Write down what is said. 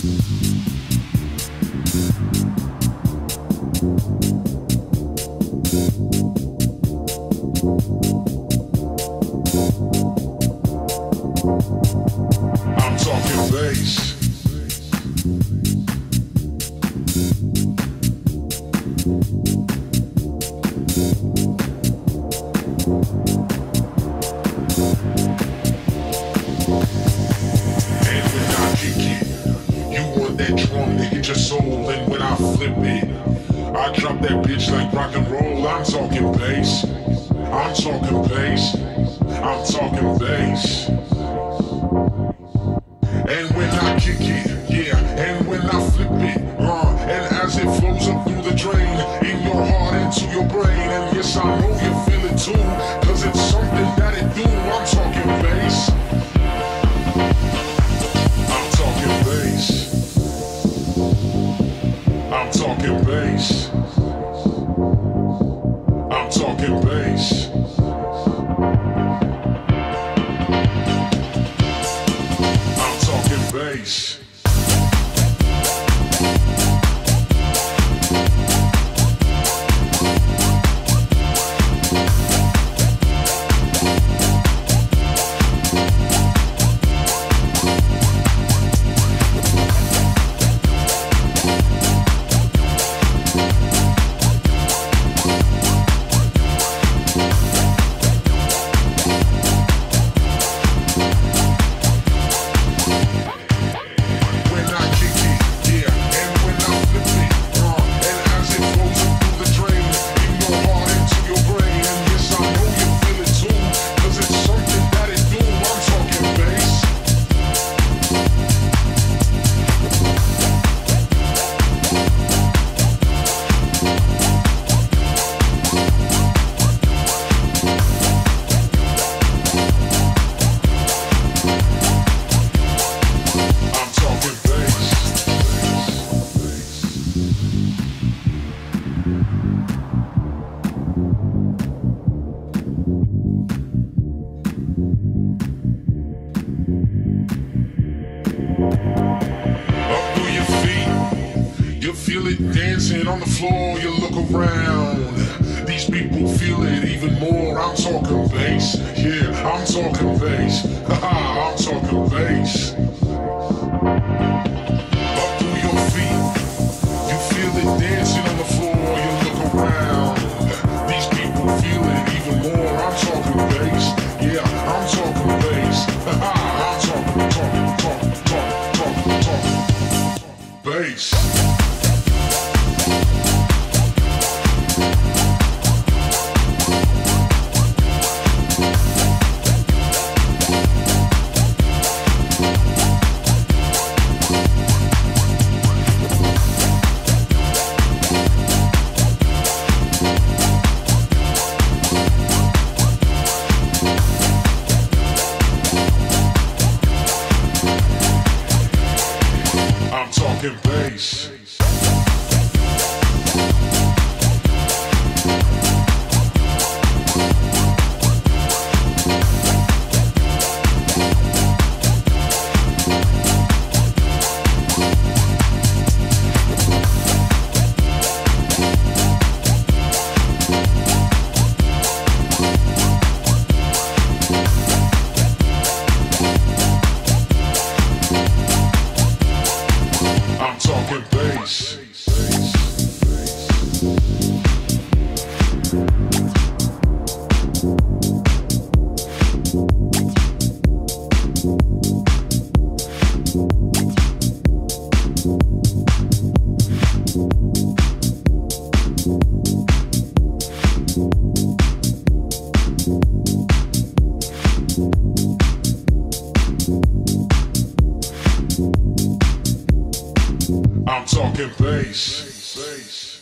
I'm talking bass. And when I kick it, you want that drum to hit your soul. And when I flip it, I drop that bitch like rock and roll. I'm talking bass. I'm talking bass. I'm talking bass. And when I kick it, yeah, and when I flip it, and as it flows up through the drain, in your heart, into your brain, and yes, I know you feel it too, cause it's something that it do. I'm talking bass. I'm talking bass. I'm talking bass. I'm talking bass. Bass. Feel it dancing on the floor, you look around. These people feel it even more. I'm talking bass, yeah, I'm talking bass. Haha, I'm talking bass. Up through your feet, you feel it dancing on the floor, you look around. These people feel it even more. I'm talking bass, yeah, I'm talking bass. Haha, I'm talking bass. I'm talking bass. I'm talking bass. I'm talking bass.